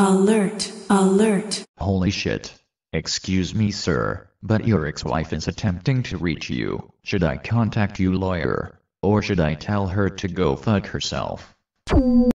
Alert, alert. Holy shit. Excuse me, sir, but your ex-wife is attempting to reach you. Should I contact you, lawyer? Or should I tell her to go fuck herself?